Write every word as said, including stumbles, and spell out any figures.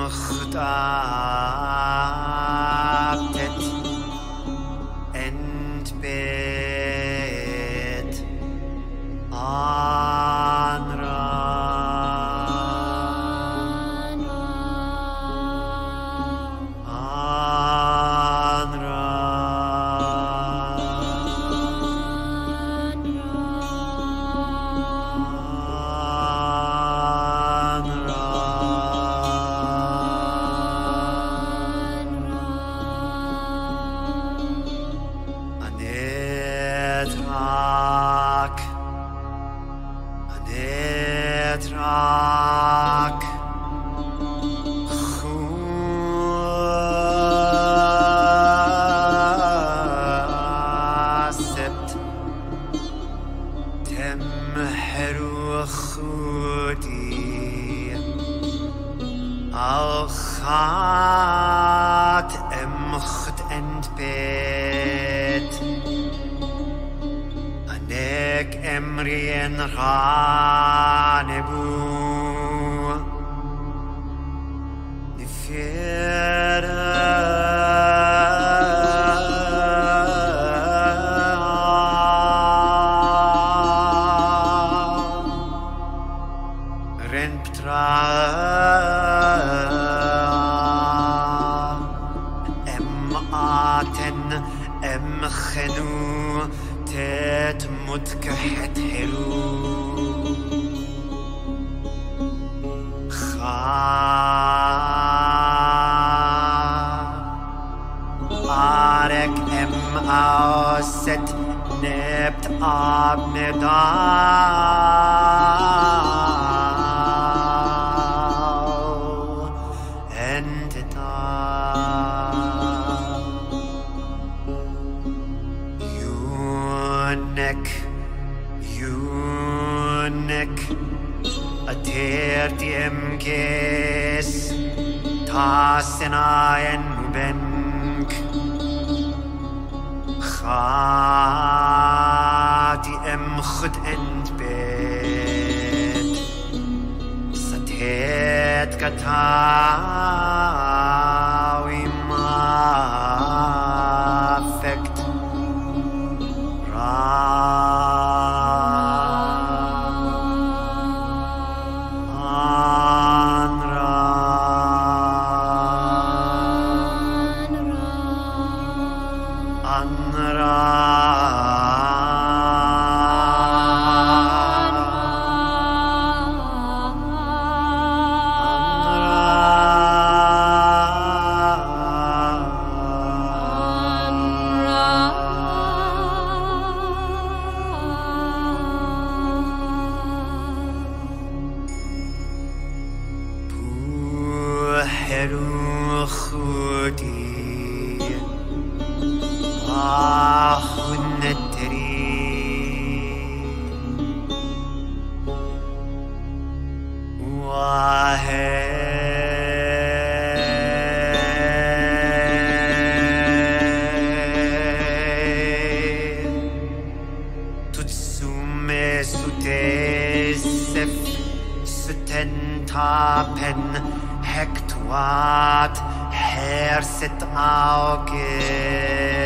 mchtabtet entbet anra Anetrak, Anetrak, Chusept, Temheru Chudi, Alchat Emcht entbet. Anek emrien ranebu Nifera Renptra Ematen Emchenu Tet mutkahet heru Kha Arek em auset nebt abmedal Entedal Eunuch, eunuch, ater diem ges, tas en aen benk, cha diem chud entbed, satet gataw im affect. Heru Chudi Ahunetri Wahe Tutsume Sutesef Sutentapen Hectuat herset auge